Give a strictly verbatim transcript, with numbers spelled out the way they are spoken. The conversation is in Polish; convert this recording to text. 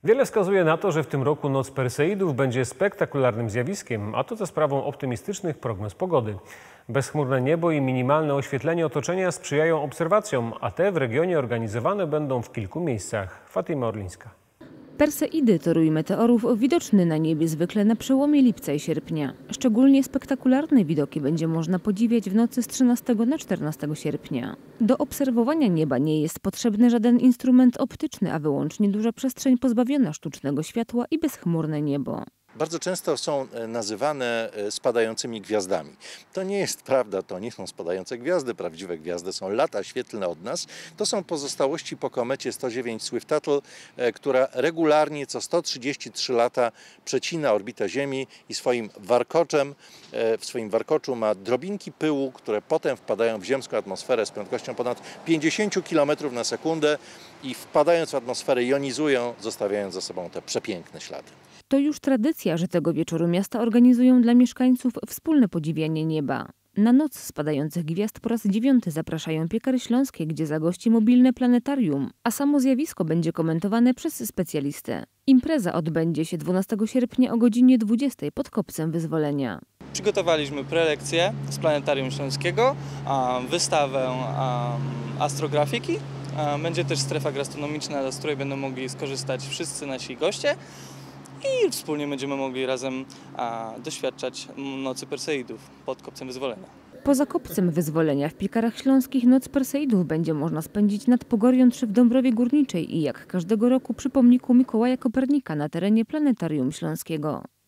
Wiele wskazuje na to, że w tym roku Noc Perseidów będzie spektakularnym zjawiskiem, a to za sprawą optymistycznych prognoz pogody. Bezchmurne niebo i minimalne oświetlenie otoczenia sprzyjają obserwacjom, a te w regionie organizowane będą w kilku miejscach. Fatima Orlińska. Perseidy to rój meteorów widoczny na niebie zwykle na przełomie lipca i sierpnia. Szczególnie spektakularne widoki będzie można podziwiać w nocy z trzynastego na czternastego sierpnia. Do obserwowania nieba nie jest potrzebny żaden instrument optyczny, a wyłącznie duża przestrzeń pozbawiona sztucznego światła i bezchmurne niebo. Bardzo często są nazywane spadającymi gwiazdami. To nie jest prawda, to nie są spadające gwiazdy. Prawdziwe gwiazdy są lata świetlne od nas. To są pozostałości po komecie sto dziewięć Swift-Tuttle, która regularnie co sto trzydzieści trzy lata przecina orbitę Ziemi i swoim warkoczem, w swoim warkoczu ma drobinki pyłu, które potem wpadają w ziemską atmosferę z prędkością ponad pięćdziesiąt kilometrów na sekundę i wpadając w atmosferę jonizują, zostawiając za sobą te przepiękne ślady. To już tradycja, że tego wieczoru miasta organizują dla mieszkańców wspólne podziwianie nieba. Na Noc Spadających Gwiazd po raz dziewiąty zapraszają Piekary Śląskie, gdzie zagości mobilne planetarium, a samo zjawisko będzie komentowane przez specjalistę. Impreza odbędzie się dwunastego sierpnia o godzinie dwudziestej pod Kopcem Wyzwolenia. Przygotowaliśmy prelekcję z Planetarium Śląskiego, wystawę astrografiki. Będzie też strefa gastronomiczna, z której będą mogli skorzystać wszyscy nasi goście. I wspólnie będziemy mogli razem a, doświadczać Nocy Perseidów pod Kopcem Wyzwolenia. Poza Kopcem Wyzwolenia w Piekarach Śląskich Noc Perseidów będzie można spędzić nad Pogorią trzy w Dąbrowie Górniczej i jak każdego roku przy pomniku Mikołaja Kopernika na terenie Planetarium Śląskiego.